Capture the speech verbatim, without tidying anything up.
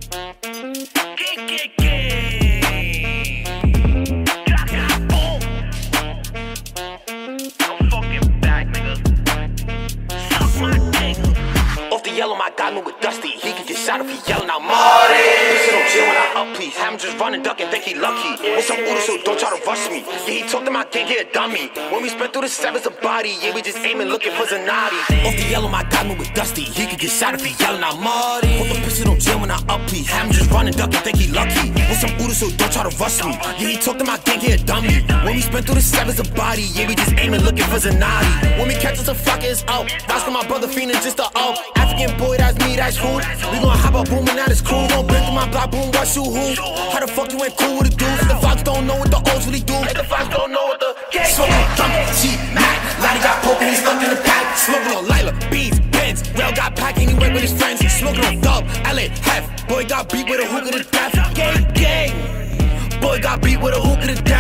Yellow, my guy move with Dusty. He can get shot if he yelling out Marty. Listen, don't chill when I up, please. Have him just running, duck, and think he lucky. With some oodles, so don't try to rush me. Yeah, he talked to my gang, he a dummy. When we spent through the sevens of body, yeah, we just aiming, looking for Zanati. Off the yellow, my guy move with Dusty. He can get shot if he yelling out Marty. Put the pistol, don't chill when I up, please. Have him just running, duck, and think he lucky. With some oodles, so don't try to rush me. Yeah, he talked to my gang, he a dummy. When we spent through the sevens of body, yeah, we just aiming, looking for Zanati. When we catch us a flock, it's out. That's my brother fiending just a out. African boy, that's me, that's who. We gon' hop up, boom, and that is cool. Gon' bring through my block, boom, what you who? How the fuck you ain't cool with the dudes? The Fox don't know what the O's really do. The Fox don't know what the gang smoking, drumming, G-Mac. Lottie got poker, he's stuck in the pack. Smoking on Lila, Beats, Benz. Rail got pack anyway with his friends. He's smoking on Dub, L A, Hef. Boy got beat with a hook of the death. Gang, gang. Boy got beat with a hook of the death.